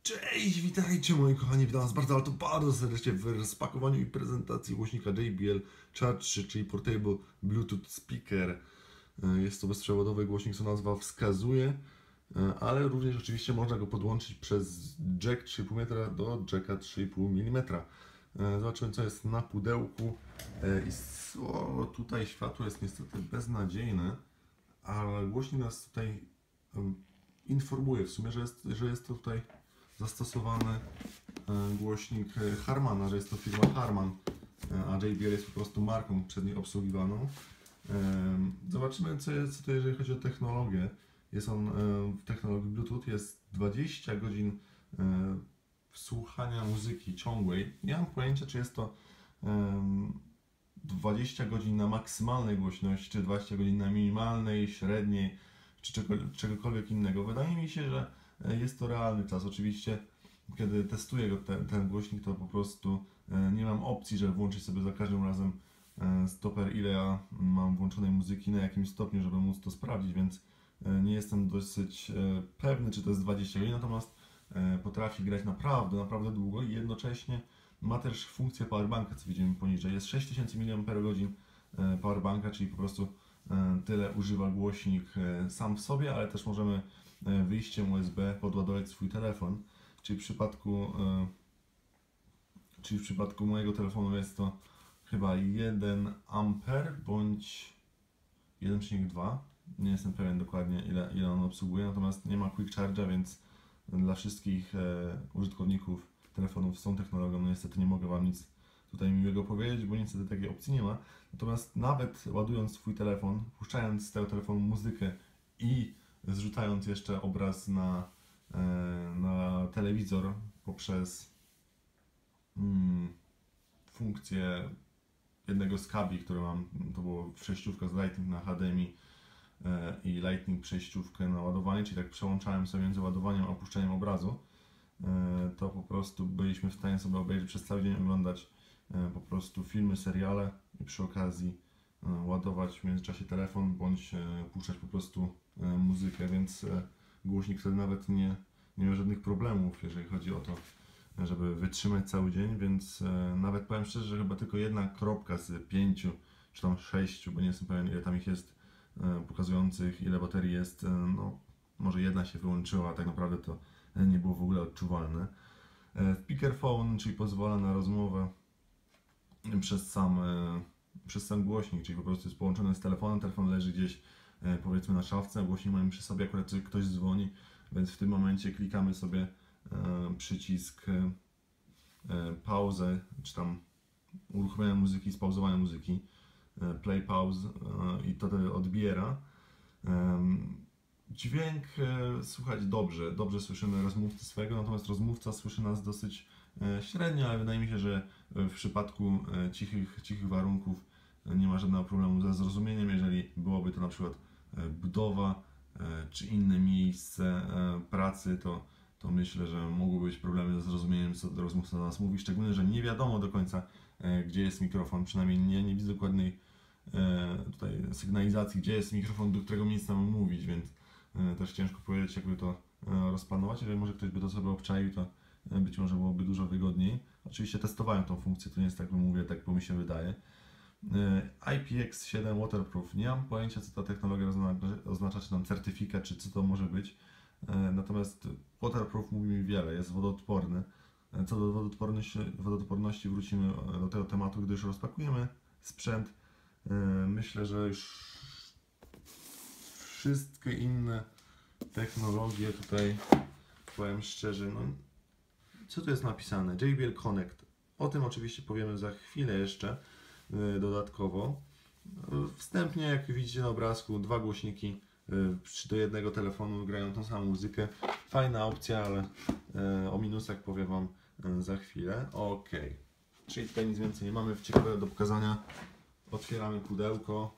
Cześć, witajcie moi kochani, witam was bardzo serdecznie w rozpakowaniu i prezentacji głośnika JBL Charge 3, czyli Portable Bluetooth Speaker. Jest to bezprzewodowy głośnik, co nazwa wskazuje, ale również oczywiście można go podłączyć przez jack 3,5 metra do jacka 3,5 mm. Zobaczymy, co jest na pudełku. Tutaj światło jest niestety beznadziejne, ale głośnik nas tutaj informuje w sumie, że jest to tutaj zastosowany głośnik Harmana, że jest to firma Harman, a JBL jest po prostu marką przez nie obsługiwaną. Zobaczymy, co to jeżeli chodzi o technologię. Jest on w technologii Bluetooth, jest 20 godzin słuchania muzyki ciągłej. Nie mam pojęcia, czy jest to 20 godzin na maksymalnej głośności, czy 20 godzin na minimalnej, średniej, czy czegokolwiek innego. Wydaje mi się, że jest to realny czas. Oczywiście, kiedy testuję ten głośnik, to po prostu nie mam opcji, żeby włączyć sobie za każdym razem stoper, ile ja mam włączonej muzyki, na jakim stopniu, żeby móc to sprawdzić, więc nie jestem dosyć pewny, czy to jest 20 godzin, natomiast potrafi grać naprawdę długo i jednocześnie ma też funkcję powerbanka, co widzimy poniżej. Jest 6000 mAh powerbanka, czyli po prostu tyle używa głośnik sam w sobie, ale też możemy wyjściem USB podładować swój telefon, czyli w przypadku mojego telefonu jest to chyba 1 A bądź 1,2. Nie jestem pewien dokładnie, ile on obsługuje, natomiast nie ma Quick Charge'a, więc dla wszystkich użytkowników telefonów z tą technologią niestety nie mogę Wam nic tutaj miłego powiedzieć, bo niestety takiej opcji nie ma. Natomiast nawet ładując swój telefon, puszczając z tego telefonu muzykę i zrzucając jeszcze obraz na telewizor poprzez funkcję jednego z kabli, które mam, to było przejściówka z Lightning na HDMI i Lightning przejściówkę na ładowanie, czyli tak przełączałem sobie między ładowaniem a puszczeniem obrazu, to po prostu byliśmy w stanie sobie obejrzeć przez cały dzień, oglądać po prostu filmy, seriale i przy okazji ładować w międzyczasie telefon bądź puszczać po prostu muzykę, więc głośnik wtedy nawet nie miał żadnych problemów, jeżeli chodzi o to, żeby wytrzymać cały dzień, więc nawet powiem szczerze, że chyba tylko jedna kropka z 5 czy tam 6, bo nie jestem pewien, ile tam ich jest pokazujących, ile baterii jest, no może jedna się wyłączyła, a tak naprawdę to nie było w ogóle odczuwalne. Speakerphone, czyli pozwala na rozmowę przez sam głośnik, czyli po prostu jest połączony z telefonem, telefon leży gdzieś powiedzmy na szafce, głośnik mamy przy sobie, akurat ktoś dzwoni, więc w tym momencie klikamy sobie przycisk pauzę, czy tam uruchomienia muzyki, spauzowania muzyki, play pause i to odbiera. Dźwięk słychać dobrze słyszymy rozmówcę swego, natomiast rozmówca słyszy nas dosyć średnio, ale wydaje mi się, że w przypadku cichych warunków nie ma żadnego problemu ze zrozumieniem. Jeżeli byłoby to na przykład budowa czy inne miejsce pracy, to myślę, że mogłyby być problemy ze zrozumieniem, co rozmówca do nas mówi, szczególnie, że nie wiadomo do końca, gdzie jest mikrofon, przynajmniej nie widzę dokładnej tutaj sygnalizacji, gdzie jest mikrofon, do którego miejsca mam mówić, więc też ciężko powiedzieć, jakby to rozplanować. Jeżeli może ktoś by to sobie obczaił, to być może byłoby dużo wygodniej. Oczywiście testowałem tą funkcję, to nie jest tak, jak mówię, tak bo mi się wydaje. IPX7 Waterproof. Nie mam pojęcia, co ta technologia oznacza, czy tam certyfikat, czy co to może być. Natomiast Waterproof mówi mi wiele, jest wodoodporny. Co do wodoodporności wrócimy do tego tematu, gdy już rozpakujemy sprzęt. Myślę, że już wszystkie inne technologie tutaj, powiem szczerze, no, co tu jest napisane? JBL Connect. O tym oczywiście powiemy za chwilę jeszcze dodatkowo. Wstępnie, jak widzicie na obrazku, dwa głośniki do jednego telefonu grają tą samą muzykę. Fajna opcja, ale o minusach powiem Wam za chwilę. Ok, czyli tutaj nic więcej nie mamy ciekawego do pokazania. Otwieramy pudełko.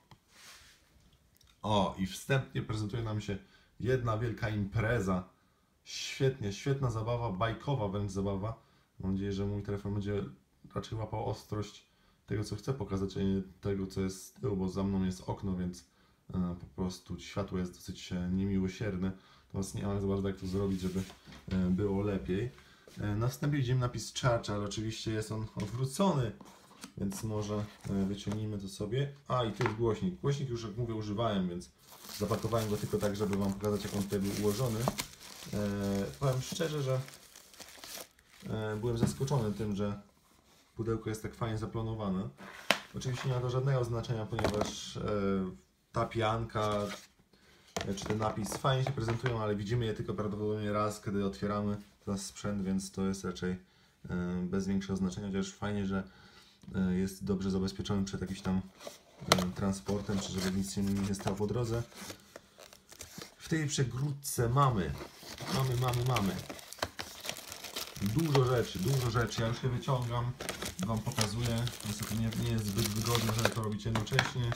O, i wstępnie prezentuje nam się jedna wielka impreza. Świetna zabawa, bajkowa wręcz zabawa. Mam nadzieję, że mój telefon będzie raczej łapał ostrość tego, co chcę pokazać, a nie tego, co jest z tyłu, bo za mną jest okno, więc po prostu światło jest dosyć niemiłosierne. Natomiast nie mam za bardzo jak to zrobić, żeby było lepiej. lepiej. Na wstępie widzimy napis charge, ale oczywiście jest on odwrócony, więc może wyciągnijmy to sobie. A, i tu jest głośnik. Głośnik już, jak mówię, używałem, więc zapakowałem go tylko tak, żeby Wam pokazać, jak on tutaj był ułożony. Powiem szczerze, że byłem zaskoczony tym, że pudełko jest tak fajnie zaplanowane. Oczywiście nie ma to żadnego znaczenia, ponieważ ta pianka czy ten napis fajnie się prezentują, ale widzimy je tylko prawdopodobnie raz, kiedy otwieramy ten sprzęt, więc to jest raczej bez większego znaczenia, chociaż fajnie, że jest dobrze zabezpieczony przed jakimś tam transportem, czy żeby nic się nie stało po drodze. W tej przegródce mamy dużo rzeczy. Ja już je wyciągam, Wam pokazuję. Niestety nie jest zbyt wygodne, żeby to robić jednocześnie.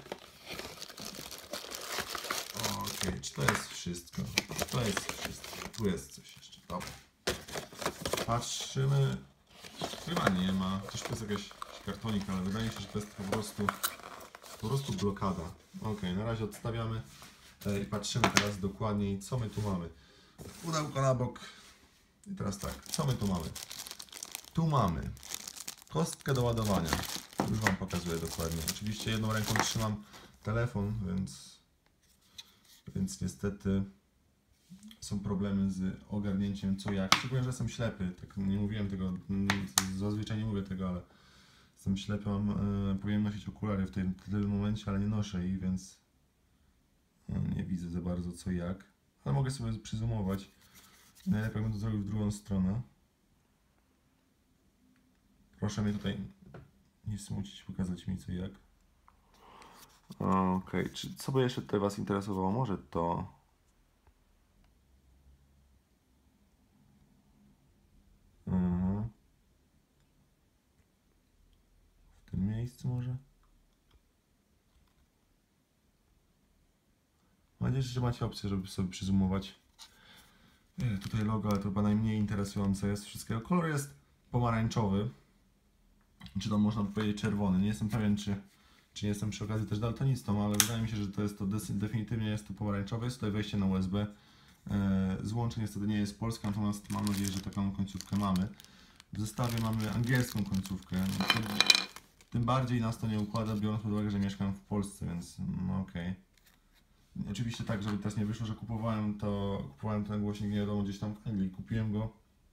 Okej, czy to jest wszystko? To jest wszystko. Tu jest coś jeszcze. Dobra. Patrzymy. Chyba nie ma. Też to jest jakiś kartonik, ale wydaje mi się, że to jest po prostu blokada. Okej, na razie odstawiamy i patrzymy teraz dokładniej, co my tu mamy. Pudełko na bok. I teraz tak, co my tu mamy? Tu mamy kostkę do ładowania. Już Wam pokazuję dokładnie. Oczywiście jedną ręką trzymam telefon, więc niestety są problemy z ogarnięciem co jak. Szczególnie, że jestem ślepy. Tak nie mówiłem tego, zazwyczaj nie mówię tego, ale jestem ślepy. Powinienem nosić okulary w tym momencie, ale nie noszę ich, więc nie widzę za bardzo co jak. Ale mogę sobie przyzoomować. Najlepiej bym to zrobił w drugą stronę. Proszę mnie tutaj nie smucić, pokazać mi co jak. Okej, co by jeszcze tutaj Was interesowało? Może to... W tym miejscu może? Mam nadzieję, że macie opcję, żeby sobie przyzoomować. Tutaj logo, ale to chyba najmniej interesujące jest wszystkiego. Kolor jest pomarańczowy. Czy to można powiedzieć czerwony. Nie jestem pewien, czy nie jestem przy okazji też daltonistą, ale wydaje mi się, że to jest definitywnie jest to pomarańczowe. Jest tutaj wejście na USB. Złącze niestety nie jest polskie, natomiast mam nadzieję, że taką końcówkę mamy. W zestawie mamy angielską końcówkę. Tym bardziej nas to nie układa, biorąc pod uwagę, że mieszkam w Polsce, więc no okej. Oczywiście tak, żeby teraz nie wyszło, że kupowałem ten głośnik nie wiadomo gdzieś tam w Anglii. Kupiłem go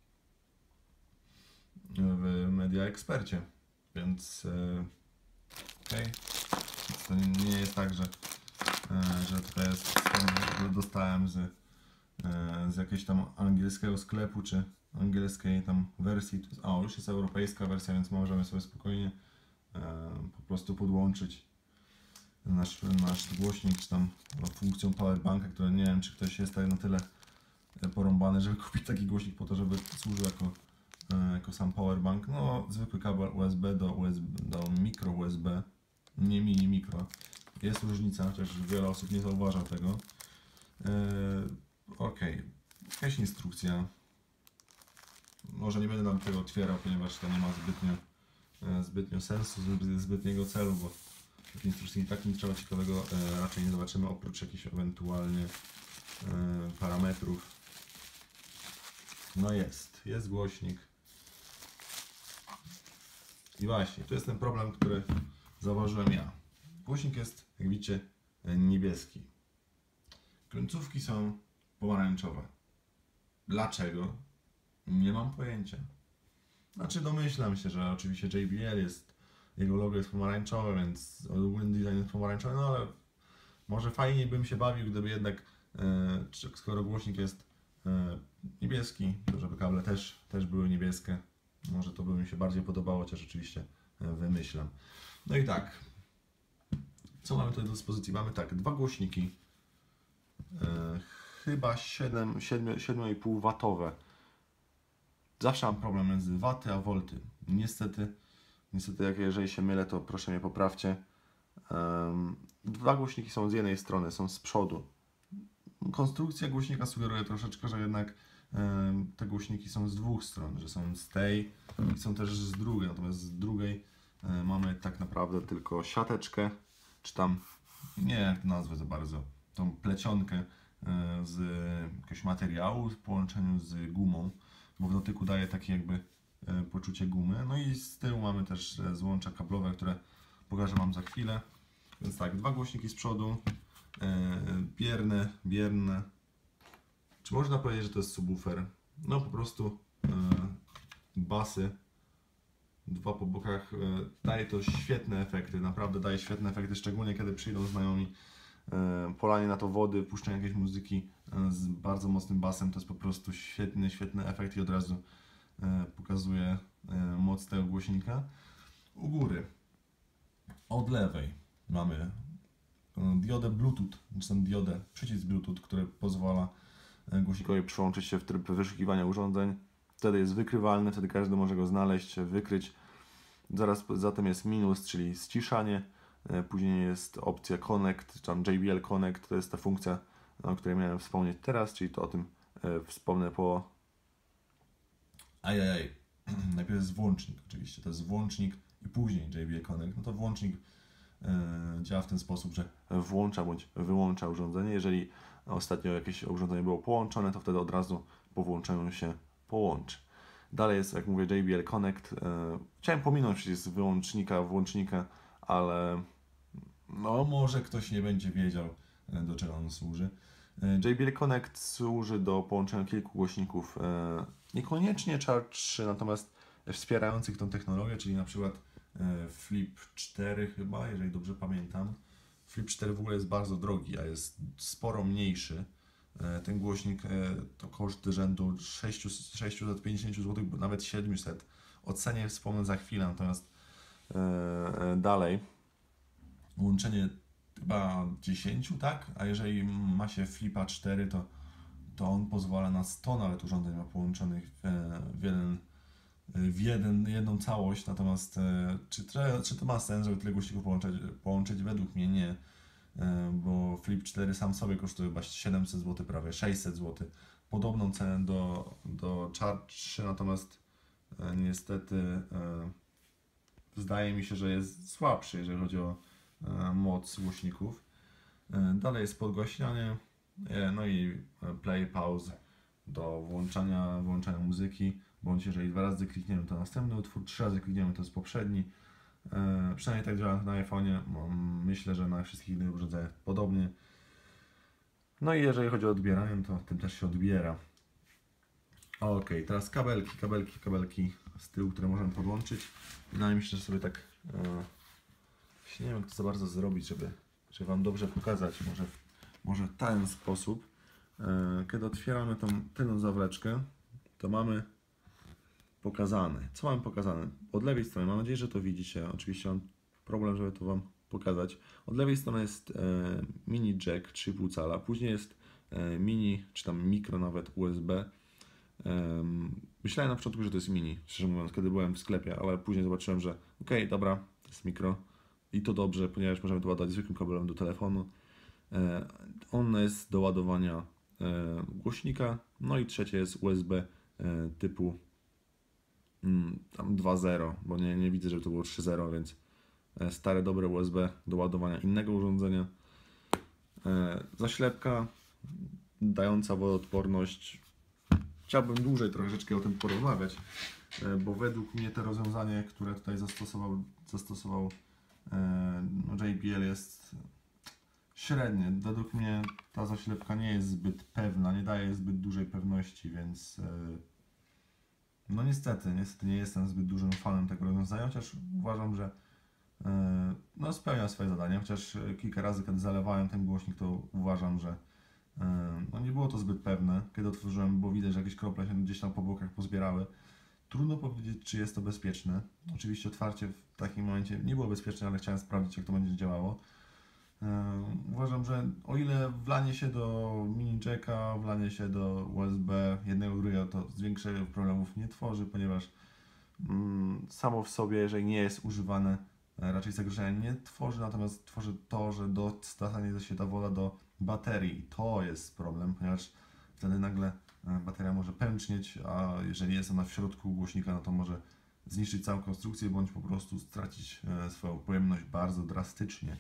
w Media Expercie, więc okej. To nie jest tak, że tutaj jest, dostałem z jakiegoś tam angielskiego sklepu, czy angielskiej tam wersji. O, już jest europejska wersja, więc możemy sobie spokojnie po prostu podłączyć nasz głośnik, czy tam funkcją powerbanka, które nie wiem, czy ktoś jest tak na tyle porąbany, żeby kupić taki głośnik po to, żeby służył jako sam powerbank. No, zwykły kabel USB do mikro USB, nie mini mikro. Jest różnica, chociaż wiele osób nie zauważa tego. Ok, jakaś instrukcja. Może nie będę nam tego otwierał, ponieważ to nie ma zbytnio sensu, zbytniego celu, bo w instrukcji i tak niczego ciekawego raczej nie zobaczymy, oprócz jakichś ewentualnie parametrów. No jest głośnik. I właśnie, tu jest ten problem, który zauważyłem ja. Głośnik jest, jak widzicie, niebieski. Końcówki są pomarańczowe. Dlaczego? Nie mam pojęcia. Znaczy domyślam się, że oczywiście JBL jego logo jest pomarańczowe, więc ogólny design jest pomarańczowy, no ale może fajniej bym się bawił, gdyby jednak, skoro głośnik jest niebieski, to żeby kable też były niebieskie. Może to by mi się bardziej podobało, chociaż oczywiście wymyślam. No i tak, co mamy tutaj do dyspozycji? Mamy tak, dwa głośniki, chyba 7,5 watowe. Zawsze mam problem między waty a volty. Niestety, jeżeli się mylę, to proszę mnie poprawcie. Dwa głośniki są z jednej strony, są z przodu. Konstrukcja głośnika sugeruje troszeczkę, że jednak te głośniki są z dwóch stron, że są z tej i są też z drugiej. Natomiast z drugiej mamy tak naprawdę tylko siateczkę, czy tam, nie wiem jak to nazwę za bardzo, tą plecionkę z jakiegoś materiału w połączeniu z gumą. bo w dotyku daje takie jakby poczucie gumy. No i z tyłu mamy też złącza kablowe, które pokażę Wam za chwilę. Więc tak, dwa głośniki z przodu, bierne. Czy można powiedzieć, że to jest subwoofer? No po prostu basy, dwa po bokach, daje to świetne efekty, naprawdę daje świetne efekty, szczególnie kiedy przyjdą znajomi, polanie na to wody, puszczenie jakiejś muzyki z bardzo mocnym basem, to jest po prostu świetny efekt i od razu pokazuje moc tego głośnika. U góry, od lewej mamy diodę Bluetooth, czy tam diodę, przycisk Bluetooth, który pozwala głośnikowi przyłączyć się w tryb wyszukiwania urządzeń. Wtedy jest wykrywalny, wtedy każdy może go znaleźć, wykryć. Zaraz za tym jest minus, czyli ściszanie. Później jest opcja Connect, czy tam JBL Connect, to jest ta funkcja, o której miałem wspomnieć teraz, czyli to o tym wspomnę po... Najpierw jest włącznik oczywiście, to jest włącznik i później JBL Connect. No to włącznik działa w ten sposób, że włącza bądź wyłącza urządzenie. Jeżeli ostatnio jakieś urządzenie było połączone, to wtedy od razu po włączeniu się połączy. Dalej jest, jak mówię, JBL Connect. Chciałem pominąć przycisk wyłącznika, włącznika, ale no może ktoś nie będzie wiedział, do czego on służy. JBL Connect służy do połączenia kilku głośników, niekoniecznie Charge 3, natomiast wspierających tą technologię, czyli na przykład Flip 4 chyba, jeżeli dobrze pamiętam. Flip 4 w ogóle jest bardzo drogi, a jest sporo mniejszy. Ten głośnik to koszty rzędu 650 zł, nawet 700. O cenie wspomnę za chwilę, natomiast dalej łączenie chyba 10, tak? A jeżeli ma się Flipa 4, to on pozwala na 100 nawet urządzeń połączonych w jedną całość, natomiast czy to ma sens, żeby tyle głośników połączyć? Według mnie nie, bo Flip 4 sam sobie kosztuje chyba 700 zł, prawie 600 zł. Podobną cenę do Charge 3, natomiast niestety zdaje mi się, że jest słabszy, jeżeli chodzi o moc głośników. Dalej jest podgłaśnianie, no i play, pause do włączania muzyki, bądź jeżeli 2 razy klikniemy, to następny utwór, 3 razy klikniemy, to jest poprzedni. Przynajmniej tak działa na iPhone'ie, myślę, że na wszystkich innych urządzeniach podobnie. No i jeżeli chodzi o odbieranie, to tym też się odbiera. Ok, teraz kabelki z tyłu, które możemy podłączyć. Wydaje mi się, że sobie tak nie wiem, jak to za bardzo zrobić, żeby Wam dobrze pokazać, może w ten sposób. Kiedy otwieramy tą tylną zawleczkę, to mamy pokazane. Co mamy pokazane? Od lewej strony, mam nadzieję, że to widzicie. Oczywiście mam problem, żeby to Wam pokazać. Od lewej strony jest mini jack 3,5 cala, później jest mini, czy tam mikro nawet USB. Myślałem na początku, że to jest mini, szczerze mówiąc, kiedy byłem w sklepie, ale później zobaczyłem, że okej, dobra, to jest mikro i to dobrze, ponieważ możemy to ładować zwykłym kabelem do telefonu. On jest do ładowania głośnika, no i trzecie jest USB typu tam 2.0, bo nie widzę, żeby to było 3.0, więc stare, dobre USB do ładowania innego urządzenia. Zaślepka dająca wodoodporność. Chciałbym dłużej troszeczkę o tym porozmawiać, bo według mnie to rozwiązanie, które tutaj zastosował JBL jest średnie. Według mnie ta zaślepka nie jest zbyt pewna, nie daje zbyt dużej pewności, więc no niestety nie jestem zbyt dużym fanem tego rozwiązania, chociaż uważam, że no spełnia swoje zadanie, chociaż kilka razy, kiedy zalewałem ten głośnik, to uważam, że no nie było to zbyt pewne. Kiedy otworzyłem, bo widać, że jakieś krople się gdzieś tam po bokach pozbierały. Trudno powiedzieć, czy jest to bezpieczne. Oczywiście otwarcie w takim momencie nie było bezpieczne, ale chciałem sprawdzić, jak to będzie działało. Uważam, że o ile wlanie się do mini jacka, wlanie się do USB jednego drugiego, to większych problemów nie tworzy, ponieważ samo w sobie, jeżeli nie jest używane, raczej zagrożenia nie tworzy, natomiast tworzy to, że dostanie się ta woda do baterii. To jest problem, ponieważ wtedy nagle bateria może pęcznieć, a jeżeli jest ona w środku głośnika, no to może zniszczyć całą konstrukcję, bądź po prostu stracić swoją pojemność bardzo drastycznie.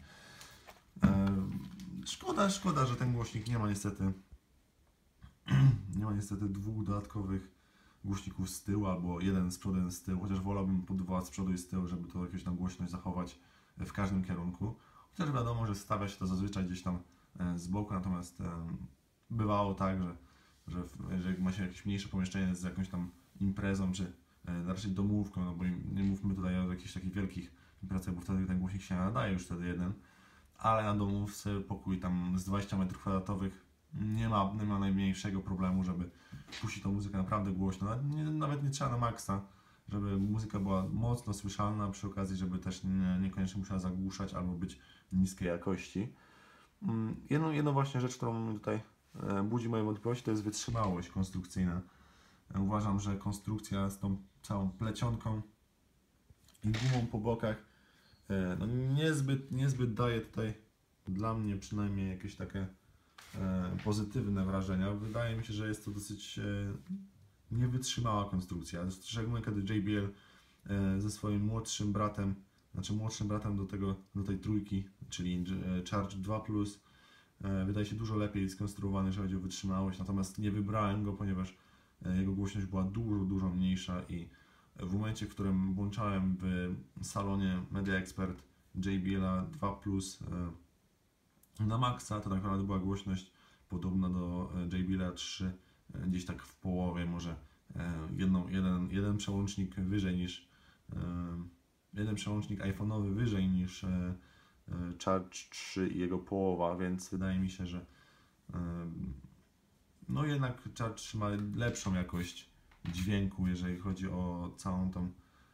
Szkoda, że ten głośnik nie ma niestety dwóch dodatkowych głośników z tyłu, albo jeden z przodu, jeden z tyłu, chociaż wolałbym po 2 z przodu i z tyłu, żeby to jakąś tam głośność zachować w każdym kierunku. Chociaż wiadomo, że stawia się to zazwyczaj gdzieś tam z boku, natomiast bywało tak, że jeżeli ma się jakieś mniejsze pomieszczenie z jakąś tam imprezą, czy raczej domówką, no bo nie mówmy tutaj o jakichś takich wielkich imprezach, bo wtedy ten głośnik się nadaje już wtedy jeden, ale na domówce pokój tam z 20 m2 nie ma najmniejszego problemu, żeby puścić tą muzykę naprawdę głośno. Nawet nie trzeba na maksa, żeby muzyka była mocno słyszalna, przy okazji, żeby też niekoniecznie musiała zagłuszać albo być niskiej jakości. Jedną właśnie rzecz, którą tutaj budzi moje wątpliwości, to jest wytrzymałość konstrukcyjna. Uważam, że konstrukcja z tą całą plecionką i gumą po bokach no niezbyt daje tutaj dla mnie przynajmniej jakieś takie pozytywne wrażenia. Wydaje mi się, że jest to dosyć niewytrzymała konstrukcja. Szczególnie kiedy JBL ze swoim młodszym bratem do tej trójki, czyli Charge 2 Plus, wydaje się dużo lepiej skonstruowany, jeżeli chodzi o wytrzymałość, natomiast nie wybrałem go, ponieważ jego głośność była dużo mniejsza i w momencie, w którym włączałem w salonie Media Expert JBL 2 Plus na maksa, to tak naprawdę była głośność podobna do JBL 3, gdzieś tak w połowie, może jeden przełącznik wyżej niż jeden przełącznik iPhone'owy wyżej niż Charge 3 i jego połowa, więc wydaje mi się, że no jednak Charge 3 ma lepszą jakość dźwięku, jeżeli chodzi o całą tą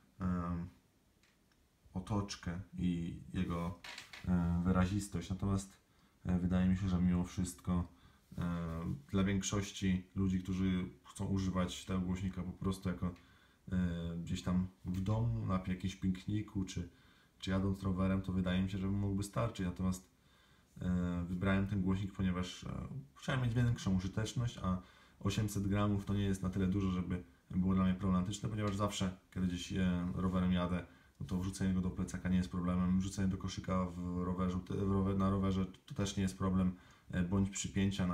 otoczkę i jego wyrazistość. Natomiast wydaje mi się, że mimo wszystko dla większości ludzi, którzy chcą używać tego głośnika po prostu jako gdzieś tam w domu, na jakimś pikniku, czy jadąc rowerem, to wydaje mi się, że mógłby starczyć. Natomiast wybrałem ten głośnik, ponieważ chciałem mieć większą użyteczność, a 800 gramów to nie jest na tyle dużo, żeby było dla mnie problematyczne, ponieważ zawsze, kiedy gdzieś rowerem jadę, no to wrzucenie go do plecaka nie jest problemem, wrzucenie do koszyka na rowerze to też nie jest problem, bądź przypięcia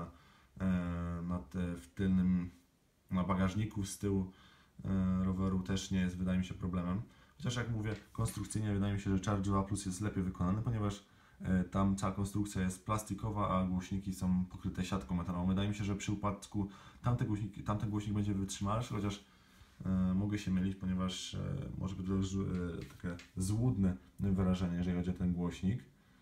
w tylnym, na bagażniku z tyłu roweru też nie jest, wydaje mi się, problemem. Chociaż jak mówię, konstrukcyjnie wydaje mi się, że Charge 2 Plus jest lepiej wykonany, ponieważ tam cała konstrukcja jest plastikowa, a głośniki są pokryte siatką metalową. Wydaje mi się, że przy upadku tamten głośnik będzie wytrzymalszy, chociaż mogę się mylić, ponieważ może być to takie złudne wyrażenie, jeżeli chodzi o ten głośnik.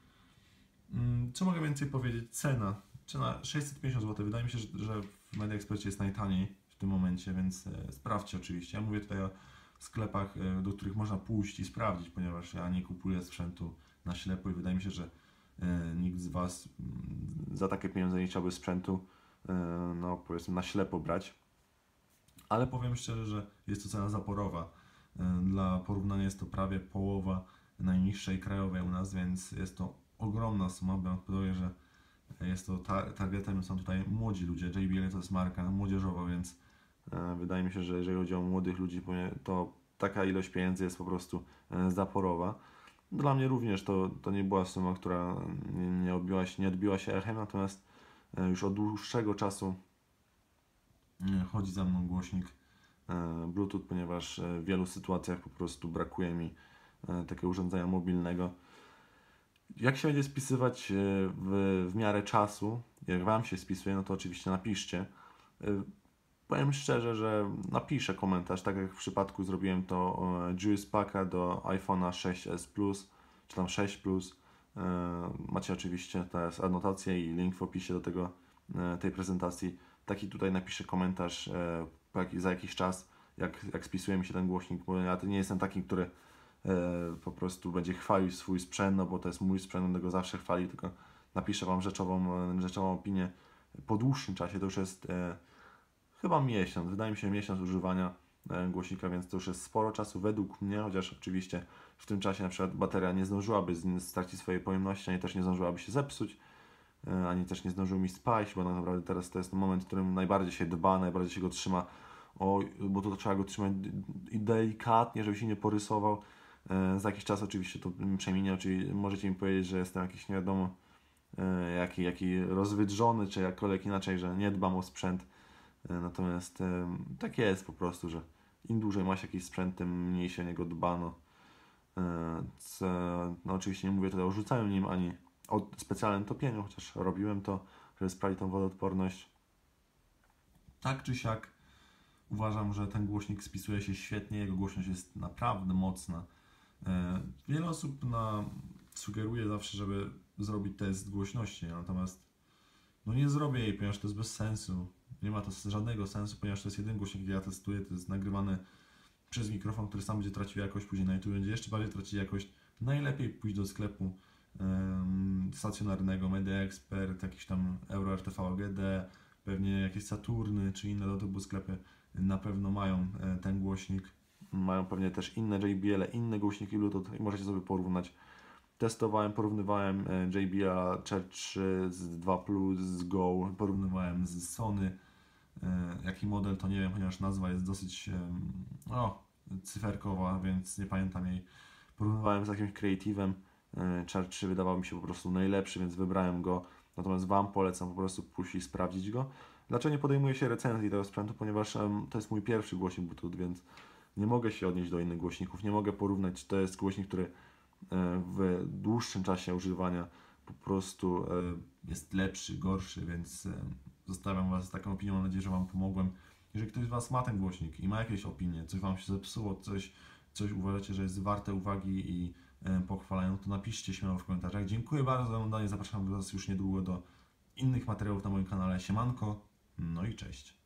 Co mogę więcej powiedzieć? Cena 650 zł. Wydaje mi się, że w Media Expercie jest najtaniej w tym momencie, więc sprawdźcie oczywiście. Ja mówię tutaj o sklepach, do których można pójść i sprawdzić, ponieważ ja nie kupuję sprzętu na ślepo i wydaje mi się, że nikt z Was za takie pieniądze nie chciałby sprzętu no powiedzmy na ślepo brać. Ale powiem szczerze, że jest to cena zaporowa. Dla porównania jest to prawie połowa najniższej krajowej u nas, więc jest to ogromna suma. Biorąc że jest to targetem są tutaj młodzi ludzie. JBL to jest marka młodzieżowa, więc wydaje mi się, że jeżeli chodzi o młodych ludzi, to taka ilość pieniędzy jest po prostu zaporowa. Dla mnie również to nie była suma, która nie odbiła się echem, natomiast już od dłuższego czasu chodzi za mną głośnik Bluetooth, ponieważ w wielu sytuacjach po prostu brakuje mi takiego urządzenia mobilnego. Jak się będzie spisywać w miarę czasu, jak Wam się spisuje, no to oczywiście napiszcie. Powiem szczerze, że napiszę komentarz, tak jak w przypadku zrobiłem to Juice Packa do iPhone'a 6s Plus, czy tam 6 Plus. Macie oczywiście teraz anotację i link w opisie do tej prezentacji. Taki tutaj napiszę komentarz za jakiś czas, jak spisuje mi się ten głośnik, bo ja nie jestem taki, który po prostu będzie chwalił swój sprzęt, no bo to jest mój sprzęt, będę go zawsze chwalił, tylko napiszę Wam rzeczową opinię po dłuższym czasie. To już jest chyba miesiąc, wydaje mi się miesiąc używania głośnika, więc to już jest sporo czasu według mnie, chociaż oczywiście w tym czasie na przykład bateria nie zdążyłaby stracić swojej pojemności, ani też nie zdążyłaby się zepsuć, ani też nie zdążył mi spaść, bo tak naprawdę teraz to jest ten moment, w którym najbardziej się dba, najbardziej się go trzyma, bo to trzeba go trzymać delikatnie, żeby się nie porysował. Za jakiś czas oczywiście to przeminie, czyli możecie mi powiedzieć, że jestem jakiś nie wiadomo jaki rozwydrzony, czy jakkolwiek inaczej, że nie dbam o sprzęt, Natomiast tak jest po prostu, że im dłużej ma się jakiś sprzęt, tym mniej się o niego dbano. Co, no oczywiście nie mówię tutaj o rzucaniu nim, ani o specjalnym topieniu, chociaż robiłem to, żeby sprawdzić tą wodoodporność. Tak czy siak uważam, że ten głośnik spisuje się świetnie, jego głośność jest naprawdę mocna. Wiele osób sugeruje zawsze, żeby zrobić test głośności, natomiast no nie zrobię jej, ponieważ to jest bez sensu. Nie ma to żadnego sensu, ponieważ to jest jedyny głośnik, gdzie ja testuję, to jest nagrywane przez mikrofon, który sam będzie tracił jakość, później na YouTube będzie jeszcze bardziej tracić jakość. Najlepiej pójść do sklepu stacjonarnego, Media Expert, jakiś tam Euro RTV AGD, pewnie jakieś Saturny czy inne do typu sklepy na pewno mają ten głośnik. Mają pewnie też inne JBL, inne głośniki Bluetooth i możecie sobie porównać. Testowałem, porównywałem JBL Chair 3 z 2 Plus, z Go, Porównywałem z Sony. Jaki model to nie wiem, ponieważ nazwa jest dosyć cyferkowa, więc nie pamiętam jej. porównywałem z jakimś Creative'em. Chair 3 wydawał mi się po prostu najlepszy, więc wybrałem go. Natomiast Wam polecam po prostu pójść i sprawdzić go. Dlaczego nie podejmuję się recenzji tego sprzętu? Ponieważ to jest mój pierwszy głośnik Bluetooth, więc nie mogę się odnieść do innych głośników. Nie mogę porównać, czy to jest głośnik, który w dłuższym czasie używania po prostu Jest lepszy, gorszy, więc zostawiam Was z taką opinią. Mam nadzieję, że Wam pomogłem. Jeżeli ktoś z Was ma ten głośnik i ma jakieś opinie, coś Wam się zepsuło, coś uważacie, że jest warte uwagi i pochwalają, to napiszcie śmiało w komentarzach. Dziękuję bardzo za oglądanie. Zapraszam Was już niedługo do innych materiałów na moim kanale. Siemanko, no i cześć.